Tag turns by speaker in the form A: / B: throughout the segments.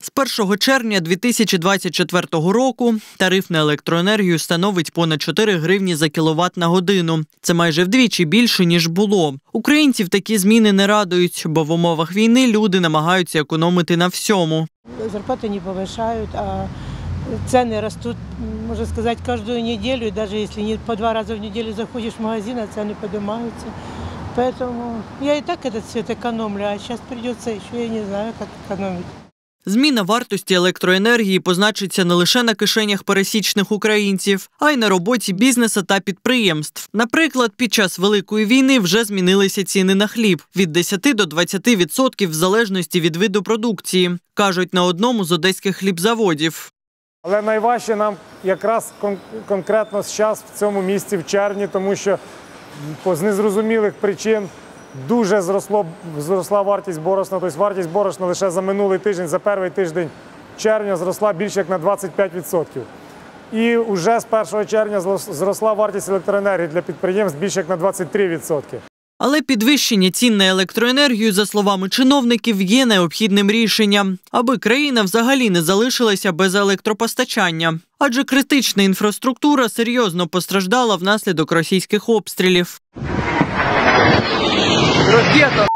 A: З 1 червня 2024 року тариф на електроенергію становить понад 4 гривні за кіловат на годину. Це майже вдвічі більше, ніж було. Українців такі зміни не радують, бо в умовах війни люди намагаються економити на всьому.
B: Зарплати не повищають, а ціни ростуть, можна сказати, кожну неділю. Навіть якщо не по 2 рази в неділю заходиш в магазин, а ціни піднімаються. Тому я і так этот світ економлю, а зараз прийдеться ще, я не знаю, як економити.
A: Зміна вартості електроенергії позначиться не лише на кишенях пересічних українців, а й на роботі бізнесу та підприємств. Наприклад, під час Великої війни вже змінилися ціни на хліб – від 10 до 20% в залежності від виду продукції, кажуть на одному з одеських хлібзаводів.
C: Але найважче нам якраз конкретно зараз в цьому місці в червні, тому що з незрозумілих причин дуже зросла вартість борошна. Тобто вартість борошна лише за минулий тиждень, за перший тиждень червня зросла більше як на 25%. І вже з 1 червня зросла вартість електроенергії для підприємств більше як на 23%.
A: Але підвищення цін на електроенергію, за словами чиновників, є необхідним рішенням, аби країна взагалі не залишилася без електропостачання. Адже критична інфраструктура серйозно постраждала внаслідок російських обстрілів.
D: Ракета!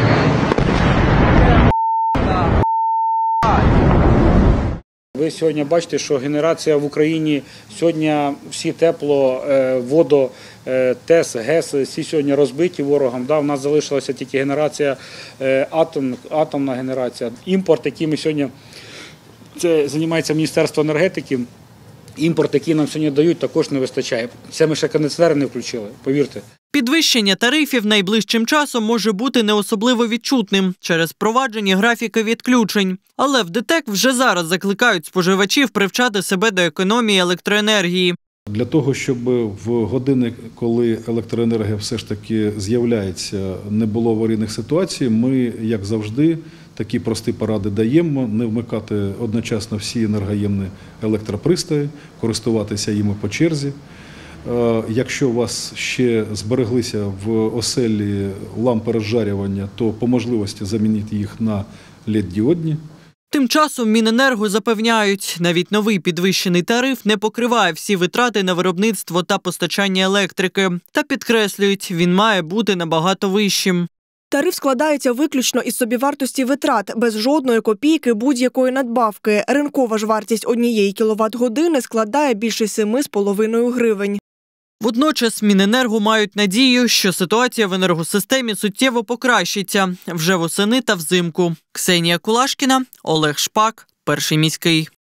D: Ви сьогодні бачите, що генерація в Україні сьогодні всі тепло, водо, ТЕС, ГЕС, всі сьогодні розбиті ворогом. У нас залишилася тільки генерація, атомна генерація. Імпорт, який ми сьогодні, це займається Міністерство енергетики, імпорт, який нам сьогодні дають, також не вистачає. Це ми ще кондиціонери не включили, повірте.
A: Підвищення тарифів найближчим часом може бути не особливо відчутним через впровадження графіка відключень. Але в ДТЕК вже зараз закликають споживачів привчати себе до економії електроенергії.
E: Для того, щоб в години, коли електроенергія все ж таки з'являється, не було аварійних ситуацій, ми, як завжди, такі прості поради даємо: не вмикати одночасно всі енергоємні електропристрої, користуватися їми по черзі. Якщо у вас ще збереглися в оселі лампи розжарювання, то по можливості замініть їх на LED-діодні.
A: Тим часом Міненерго запевняють, навіть новий підвищений тариф не покриває всі витрати на виробництво та постачання електрики. Та підкреслюють, він має бути набагато вищим.
F: Тариф складається виключно із собівартості витрат, без жодної копійки будь-якої надбавки. Ринкова ж вартість 1 кіловат-години складає більше 7,5 гривень.
A: Водночас Міненерго мають надію, що ситуація в енергосистемі суттєво покращиться вже восени та взимку. Ксенія Кулашкіна, Олег Шпак, Перший міський.